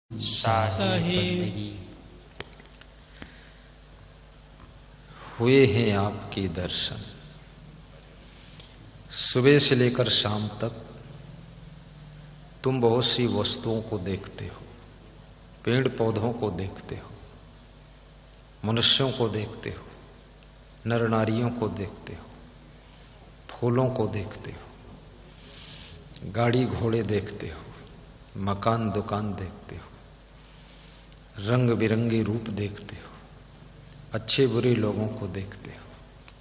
साहिब हुए हैं आपके दर्शन। सुबह से लेकर शाम तक तुम बहुत सी वस्तुओं को देखते हो, पेड़ पौधों को देखते हो, मनुष्यों को देखते हो, नर नारियों को देखते हो, फूलों को देखते हो, गाड़ी घोड़े देखते हो, मकान दुकान देखते हो, रंग बिरंगे रूप देखते हो, अच्छे बुरे लोगों को देखते हो।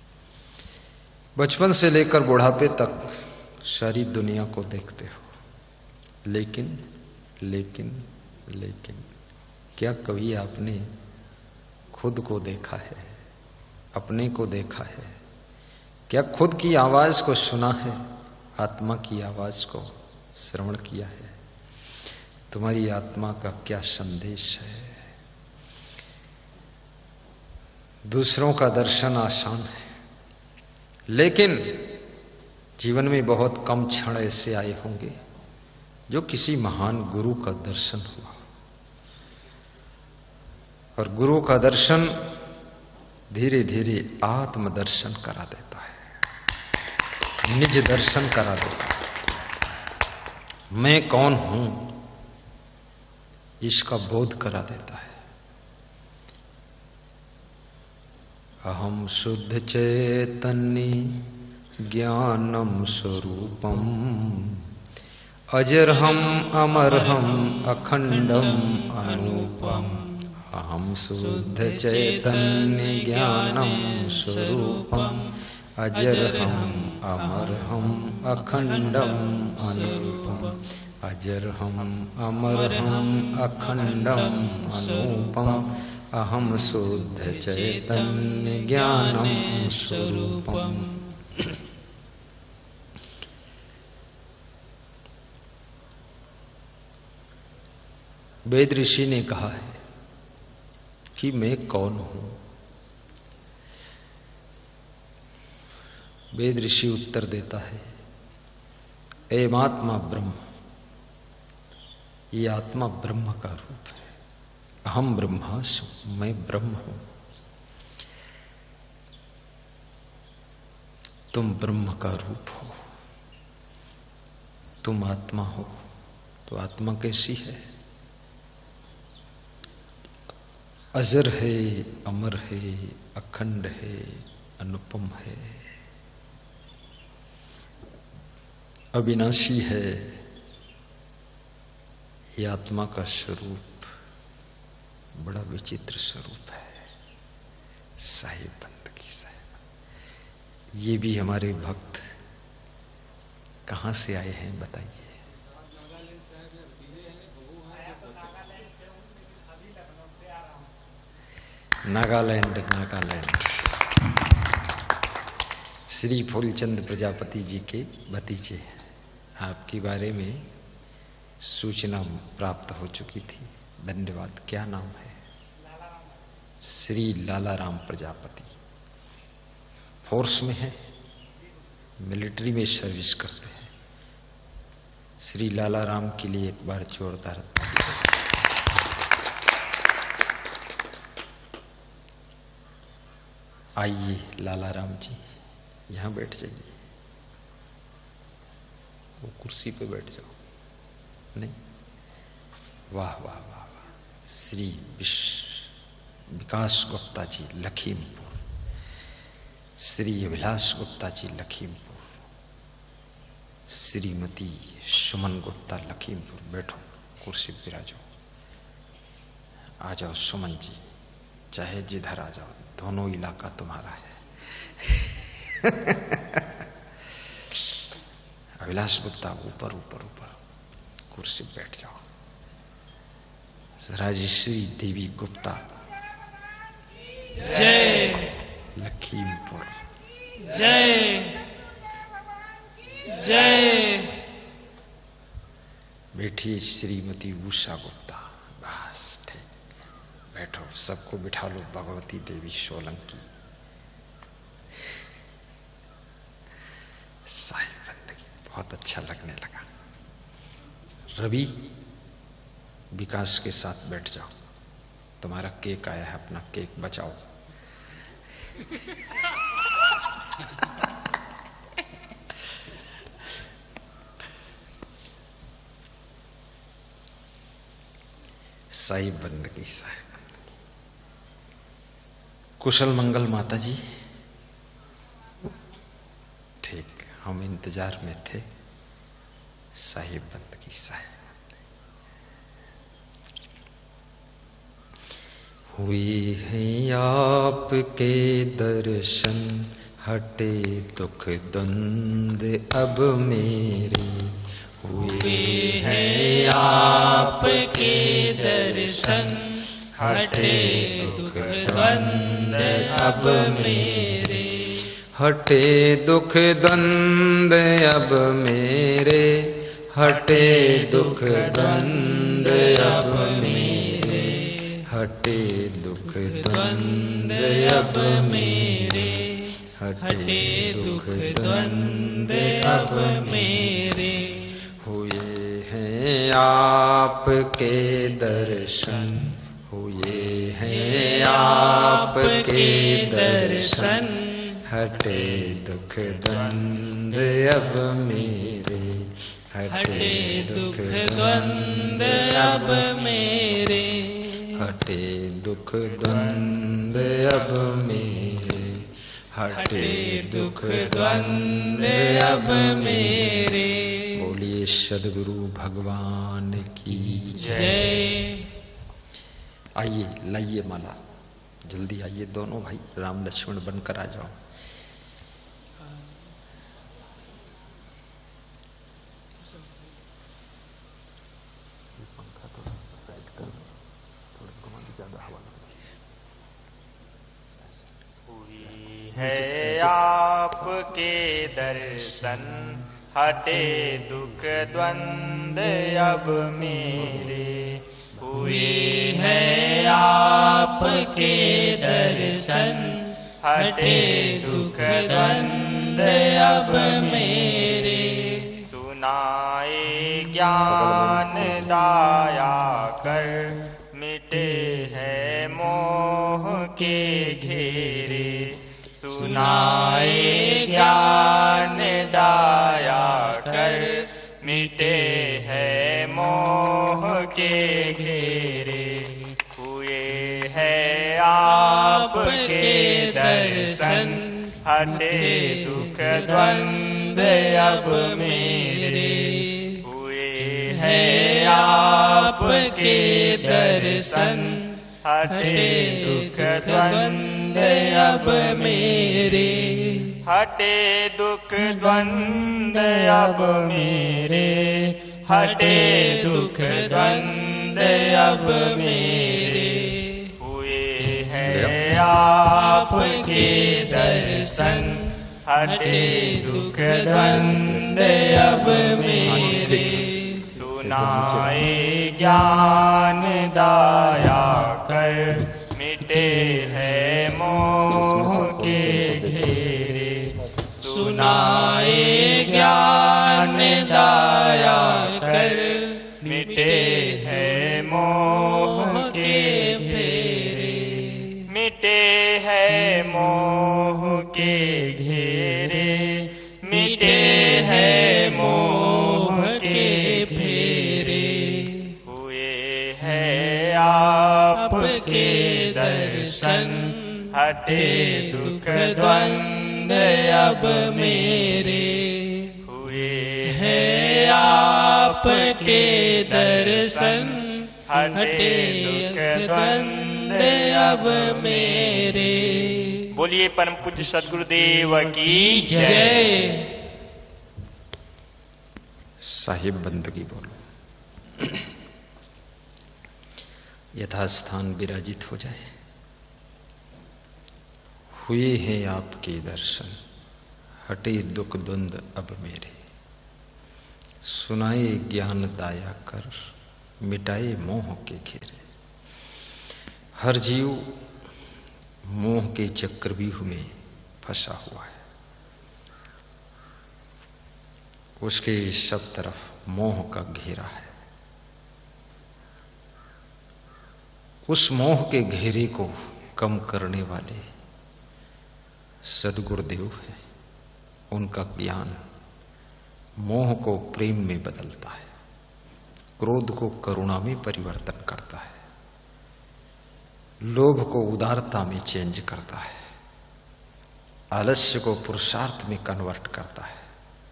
बचपन से लेकर बुढ़ापे तक सारी दुनिया को देखते हो। लेकिन लेकिन लेकिन क्या कभी आपने खुद को देखा है, अपने को देखा है? क्या खुद की आवाज को सुना है, आत्मा की आवाज को श्रवण किया है? तुम्हारी आत्मा का क्या संदेश है? दूसरों का दर्शन आसान है, लेकिन जीवन में बहुत कम क्षण ऐसे आए होंगे जो किसी महान गुरु का दर्शन हुआ। और गुरु का दर्शन धीरे धीरे आत्म दर्शन करा देता है, निज दर्शन करा देता है। मैं कौन हूं इसका बोध करा देता है। अहम शुद्ध चैतन्य ज्ञानम स्वरूपम अजरहम अमरहम अखंडम अनूपम। अहम शुद्ध चैतन्य ज्ञानम स्वरूपम अजरहम अमरहम अखंडम अनूपम। अजरहम अमरहम अखंडम अनूपम। अहम शुद्ध चैतन्य ज्ञानम स्वरूपम। वेद ऋषि ने कहा है कि मैं कौन हूं। वेद ऋषि उत्तर देता है, एमात्मा ब्रह्म। ये आत्मा ब्रह्म का रूप है। अहम ब्रह्मास्मि, मैं ब्रह्म हूं। तुम ब्रह्म का रूप हो, तुम आत्मा हो। तो आत्मा कैसी है? अजर है, अमर है, अखंड है, अनुपम है, अविनाशी है। ये आत्मा का स्वरूप बड़ा विचित्र स्वरूप है। साहिब बंदगी साहिब। ये भी हमारे भक्त कहां से आए हैं बताइए? नागालैंड। नागालैंड। श्री फूलचंद प्रजापति जी के भतीजे। आपके बारे में सूचना प्राप्त हो चुकी थी। धन्यवाद। क्या नाम है? श्री लालाराम प्रजापति। फोर्स में है, मिलिट्री में सर्विस करते हैं। श्री लालाराम के लिए एक बार जोरदार। आइए लालाराम जी, यहां बैठ जाइए। वो कुर्सी पे बैठ जाओ। नहीं, वाह वाह वाह वाह। श्री विकास गुप्ता जी लखीमपुर, श्री अभिलाष गुप्ता जी लखीमपुर, श्रीमती सुमन गुप्ता लखीमपुर। बैठो, कुर्सी पर आ जाओ। आ जाओ सुमन जी, चाहे जिधर आ जाओ, दोनों इलाका तुम्हारा है। अभिलाष गुप्ता ऊपर ऊपर ऊपर कुर्सी पर बैठ जाओ। राजश्री देवी गुप्ता जय लखीमपुर। जय जय। बैठिए श्रीमती उषा गुप्ता। बस ठीक, बैठो। सबको बिठा लो। भगवती देवी सोलंकी। साहिब बंदगी बहुत अच्छा लगने लगा। रवि विकास के साथ बैठ जाओ। तुम्हारा केक आया है, अपना केक बचाओ। साई बंदगी, साई बंदगी। कुशल मंगल माता जी? ठीक, हम इंतजार में थे। साहिब बंदगी, साहिब हुई है आपके दर्शन, हटे दुख द्वंद अब मेरे। हुई है आपके दर्शन, हटे दुख द्वंद अब मेरे। हटे दुख द्वंद अब मेरे, हटे दुख द्वंद अब मेरे। हटे दुख द्वंद अब मेरे, हटे दुख द्वंद अब मेरे। हुए हैं आपके दर्शन, हुए हैं आपके दर्शन, हटे दुख द्वंद अब मेरे। हटे दुख द्वंद अब मेरे। हटे दुख द्वंद अब मेरे। हटे दुख द्वंद अब मेरे। बोलिए सद्गुरु भगवान की जय। आइए, लाइए माला, जल्दी आइए दोनों भाई, राम लक्ष्मण बनकर आ जाओ। पंखा थोड़ा साइड कर, थोड़ा सा घुमा के ज्यादा हवा लगती है। हुई है आपके दर्शन, हटे दुख द्वंद अब मेरे। हुई है आपके दर्शन, हटे दुख द्वंद अब मेरे। सुनाए ज्ञान दाया कर, मिटे है मोह के घेरे। सुनाए ज्ञान दाया कर, मिटे है मोह के घेरे। हुए है आपके दर्शन, हटे दुख द्वंद अब मेरे। हुए है आपके दर्शन, हटे दुख द्वंद अब मेरे। हटे दुख द्वंद अब मेरे। हटे दुख द्वंद अब मेरे। हुए है आपके दर्शन, हटे दुख द्वंद अब मेरे। सुनाए ज्ञान दाया कर, मिटे है मोह के घेरे। सुनाए ज्ञान दाया कर, मिटे है मोह के घेरे। मिटे है मोह के घेरे। मिटे है मोह के फेरे। हुए है आपके दर्शन, हटे दुख द्वंद अब मेरे। हुए है आपके दर्शन, हटे दुख द्वंद अब मेरे। बोलिए परम पूज्य सद्गुरुदेव की जय। साहिब बंदगी बोलो, यथास्थान विराजित हो जाए। हुए हैं आपके दर्शन, हटे दुख द्वंद अब मेरे। सुनाए ज्ञान दाया कर, मिटाए मोह के घेरे। हर जीव मोह के चक्रव्यूह में फंसा हुआ है। उसके सब तरफ मोह का घेरा है। उस मोह के घेरे को कम करने वाले सद्गुरुदेव है। उनका ज्ञान मोह को प्रेम में बदलता है, क्रोध को करुणा में परिवर्तन करता है, लोभ को उदारता में चेंज करता है, आलस्य को पुरुषार्थ में कन्वर्ट करता है।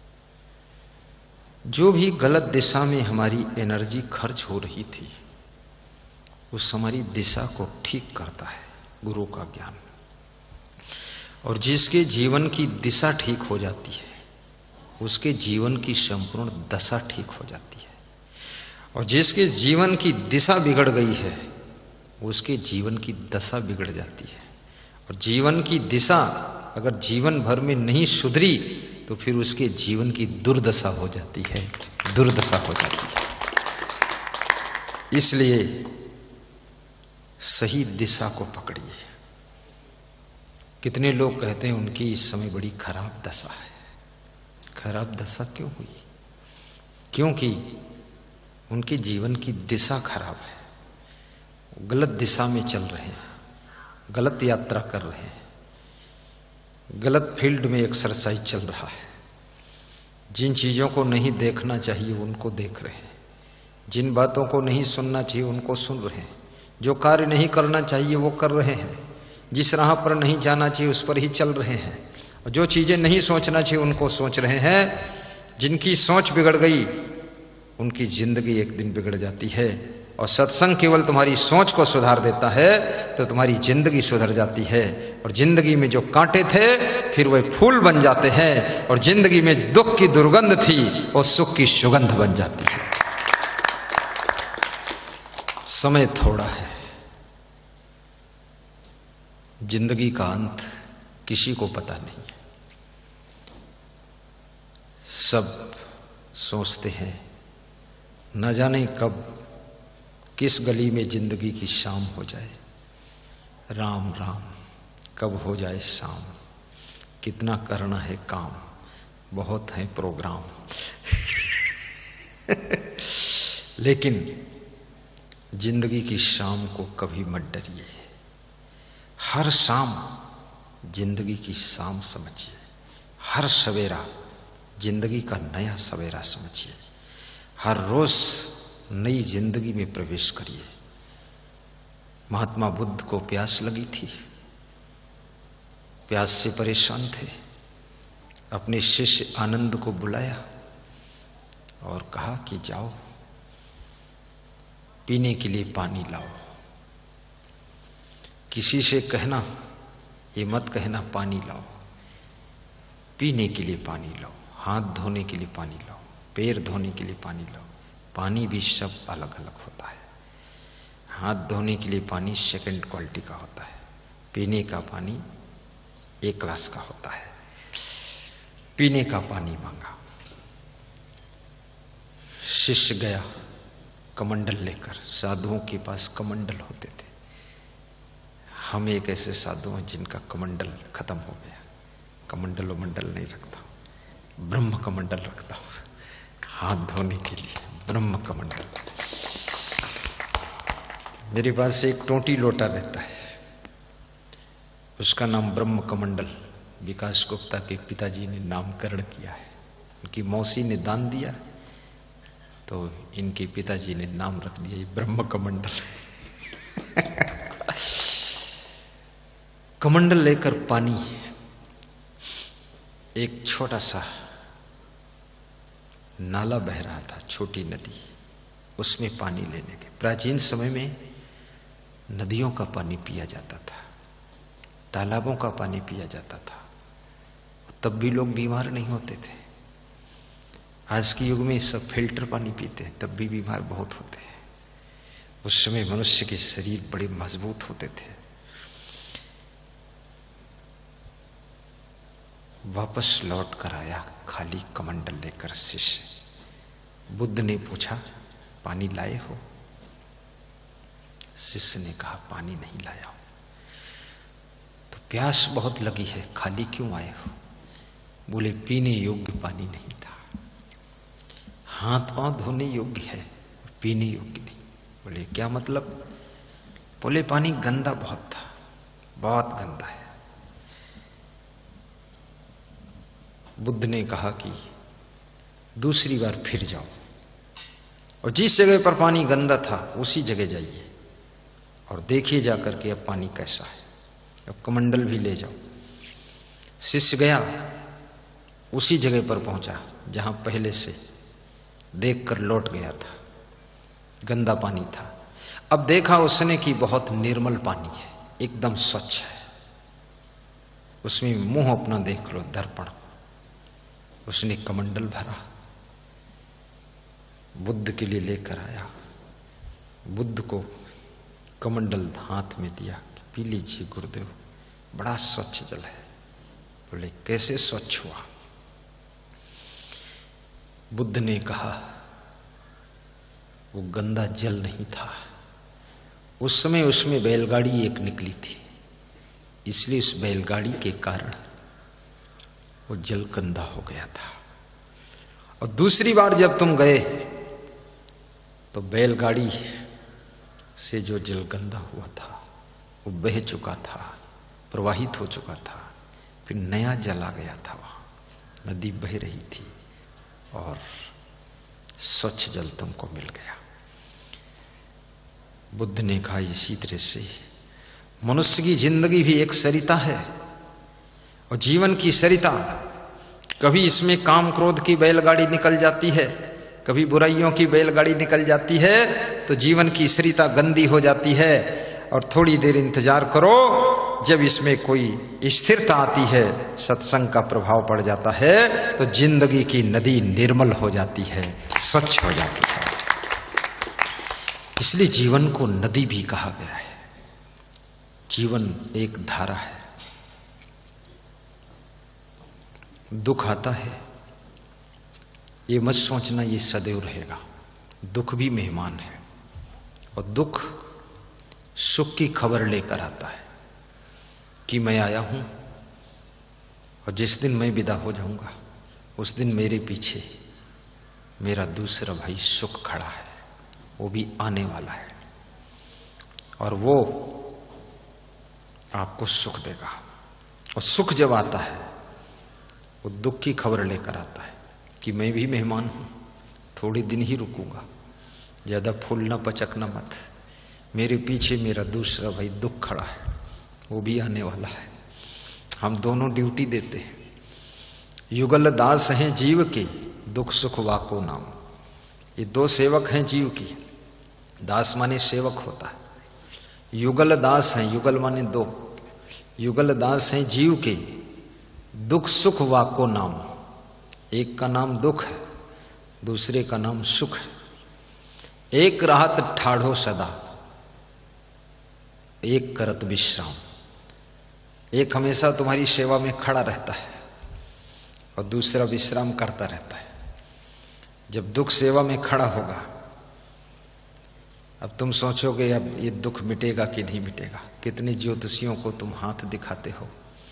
जो भी गलत दिशा में हमारी एनर्जी खर्च हो रही थी उस हमारी दिशा को ठीक करता है गुरु का ज्ञान। और जिसके जीवन की दिशा ठीक हो जाती है उसके जीवन की संपूर्ण दशा ठीक हो जाती है। और जिसके जीवन की दिशा बिगड़ गई है उसके जीवन की दशा बिगड़ जाती है। और जीवन की दिशा अगर जीवन भर में नहीं सुधरी तो फिर उसके जीवन की दुर्दशा हो जाती है, दुर्दशा हो जाती है। इसलिए सही दिशा को पकड़िए। कितने लोग कहते हैं उनकी इस समय बड़ी खराब दशा है। खराब दशा क्यों हुई? क्योंकि उनके जीवन की दिशा खराब है, गलत दिशा में चल रहे हैं, गलत यात्रा कर रहे हैं, गलत फील्ड में एक्सरसाइज चल रहा है। जिन चीज़ों को नहीं देखना चाहिए उनको देख रहे हैं, जिन बातों को नहीं सुनना चाहिए उनको सुन रहे हैं, जो कार्य नहीं करना चाहिए वो कर रहे हैं, जिस राह पर नहीं जाना चाहिए उस पर ही चल रहे हैं, और जो चीज़ें नहीं सोचना चाहिए उनको सोच रहे हैं। जिनकी सोच बिगड़ गई उनकी जिंदगी एक दिन बिगड़ जाती है। और सत्संग केवल तुम्हारी सोच को सुधार देता है तो तुम्हारी जिंदगी सुधर जाती है। और जिंदगी में जो कांटे थे फिर वे फूल बन जाते हैं, और जिंदगी में दुख की दुर्गंध थी वो सुख की सुगंध बन जाती है। समय थोड़ा है, जिंदगी का अंत किसी को पता नहीं है। सब सोचते हैं न जाने कब किस गली में जिंदगी की शाम हो जाए। राम राम कब हो जाए शाम, कितना करना है काम, बहुत है प्रोग्राम। लेकिन जिंदगी की शाम को कभी मत डरिए। हर शाम जिंदगी की शाम समझिए, हर सवेरा जिंदगी का नया सवेरा समझिए, हर रोज नई जिंदगी में प्रवेश करिए। महात्मा बुद्ध को प्यास लगी थी, प्यास से परेशान थे। अपने शिष्य आनंद को बुलाया और कहा कि जाओ पीने के लिए पानी लाओ। किसी से कहना, ये मत कहना पानी लाओ, पीने के लिए पानी लाओ, हाथ धोने के लिए पानी लाओ, पैर धोने के लिए पानी लाओ। पानी भी सब अलग अलग होता है। हाथ धोने के लिए पानी सेकंड क्वालिटी का होता है, पीने का पानी एक क्लास का होता है। पीने का पानी मांगा, शिष्य गया कमंडल लेकर। साधुओं के पास कमंडल होते थे। हम एक ऐसे साधु हैं जिनका कमंडल खत्म हो गया। कमंडल वमंडल नहीं रखता, ब्रह्म कमंडल रखता हूं हाथ धोने के लिए, ब्रह्म कमंडल। मेरे पास एक टोटी लोटा रहता है, उसका नाम ब्रह्म कमंडल विकास गुप्ता के पिताजी ने नामकरण किया है। उनकी मौसी ने दान दिया तो इनके पिताजी ने नाम रख दिया ब्रह्म कमंडल। कमंडल लेकर पानी, एक छोटा सा नाला बह रहा था, छोटी नदी, उसमें पानी लेने के। प्राचीन समय में नदियों का पानी पिया जाता था, तालाबों का पानी पिया जाता था, तब भी लोग बीमार नहीं होते थे। आज के युग में सब फिल्टर पानी पीते हैं, तब भी बीमार बहुत होते हैं। उस समय मनुष्य के शरीर बड़े मजबूत होते थे। वापस लौट कर आया खाली कमंडल लेकर शिष्य। बुद्ध ने पूछा पानी लाए हो? शिष्य ने कहा पानी नहीं लाया हूं। तो प्यास बहुत लगी है, खाली क्यों आए हो? बोले पीने योग्य पानी नहीं था, हाथ पांव धोने योग्य है, पीने योग्य नहीं। बोले क्या मतलब? बोले पानी गंदा बहुत था, बहुत गंदा है। बुद्ध ने कहा कि दूसरी बार फिर जाओ और जिस जगह पर पानी गंदा था उसी जगह जाइए और देखिए जाकर के अब पानी कैसा है, और कमंडल भी ले जाओ। शिष्य गया, उसी जगह पर पहुंचा जहां पहले से देखकर लौट गया था, गंदा पानी था। अब देखा उसने कि बहुत निर्मल पानी है, एकदम स्वच्छ है। उसमें मुंह अपना देख लो, दर्पण। उसने कमंडल भरा, बुद्ध के लिए लेकर आया। बुद्ध को कमंडल हाथ में दिया, पी लीजिए गुरुदेव, बड़ा स्वच्छ जल है। बोले कैसे स्वच्छ हुआ? बुद्ध ने कहा वो गंदा जल नहीं था, उस समय उसमें बैलगाड़ी एक निकली थी, इसलिए उस बैलगाड़ी के कारण वो जल गंदा हो गया था। और दूसरी बार जब तुम गए तो बैलगाड़ी से जो जल गंदा हुआ था वो बह चुका था, प्रवाहित हो चुका था, फिर नया जल आ गया था। वहां नदी बह रही थी और स्वच्छ जल तुमको मिल गया। बुद्ध ने कहा इसी तरह से मनुष्य की जिंदगी भी एक सरिता है, और जीवन की सरिता, कभी इसमें काम क्रोध की बैलगाड़ी निकल जाती है, कभी बुराइयों की बैलगाड़ी निकल जाती है, तो जीवन की सरिता गंदी हो जाती है। और थोड़ी देर इंतजार करो, जब इसमें कोई स्थिरता आती है, सत्संग का प्रभाव पड़ जाता है, तो जिंदगी की नदी निर्मल हो जाती है, स्वच्छ हो जाती है। इसलिए जीवन को नदी भी कहा गया है। जीवन एक धारा है। दुख आता है, ये मत सोचना ये सदैव रहेगा। दुख भी मेहमान है, और दुख सुख की खबर लेकर आता है कि मैं आया हूं, और जिस दिन मैं विदा हो जाऊंगा उस दिन मेरे पीछे मेरा दूसरा भाई सुख खड़ा है, वो भी आने वाला है, और वो आपको सुख देगा। और सुख जब आता है वो दुख की खबर लेकर आता है कि मैं भी मेहमान हूं, थोड़ी दिन ही रुकूंगा, ज्यादा फूलना पचकना मत, मेरे पीछे मेरा दूसरा भाई दुख खड़ा है, वो भी आने वाला है। हम दोनों ड्यूटी देते हैं। युगल दास हैं जीव के, दुख सुख वाको नाम। ये दो सेवक हैं जीव की। दास माने सेवक होता है। युगल दास हैं, युगल माने दो, युगल दास हैं जीव के, दुख सुख वाको नाम। एक का नाम दुख है, दूसरे का नाम सुख है। एक राहत ठाढ़ो सदा, एक करत विश्राम। एक हमेशा तुम्हारी सेवा में खड़ा रहता है और दूसरा विश्राम करता रहता है। जब दुख सेवा में खड़ा होगा, अब तुम सोचोगे अब ये दुख मिटेगा कि नहीं मिटेगा। कितने ज्योतिषियों को तुम हाथ दिखाते हो,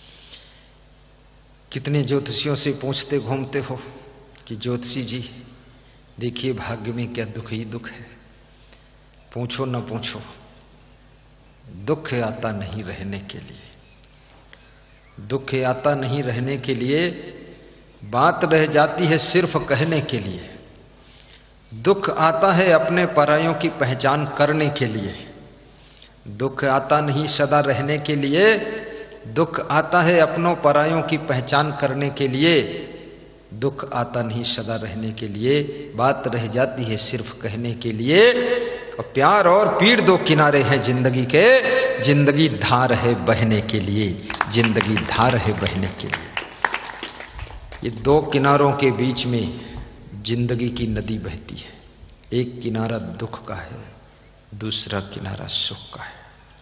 कितने ज्योतिषियों से पूछते घूमते हो कि ज्योतिषी जी देखिए भाग्य में क्या दुख ही दुख है। पूछो न पूछो, दुख आता नहीं रहने के लिए, दुख आता नहीं रहने के लिए, बात रह जाती है सिर्फ कहने के लिए। दुख आता है अपने परायों की पहचान करने के लिए। दुख आता नहीं सदा रहने के लिए, दुख आता है अपनों परायों की पहचान करने के लिए। दुख आता नहीं सदा रहने के लिए, बात रह जाती है सिर्फ कहने के लिए। और प्यार और पीड़ दो किनारे हैं जिंदगी के, जिंदगी धार है बहने के लिए, जिंदगी धार है बहने के लिए। ये दो किनारों के बीच में जिंदगी की नदी बहती है। एक किनारा दुख का है, दूसरा किनारा सुख का है।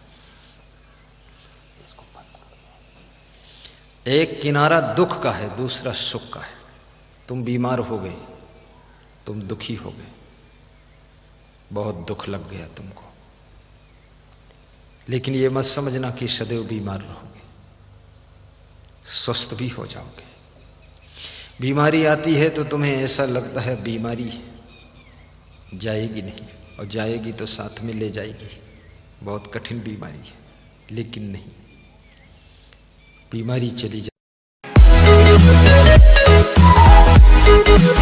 एक किनारा दुख का है, दूसरा सुख का है। तुम बीमार हो गए, तुम दुखी हो गए, बहुत दुख लग गया तुमको, लेकिन ये मत समझना कि सदैव बीमार रहोगे, स्वस्थ भी हो जाओगे। बीमारी आती है तो तुम्हें ऐसा लगता है बीमारी जाएगी नहीं, और जाएगी तो साथ में ले जाएगी, बहुत कठिन बीमारी है, लेकिन नहीं, बीमारी चली जाए।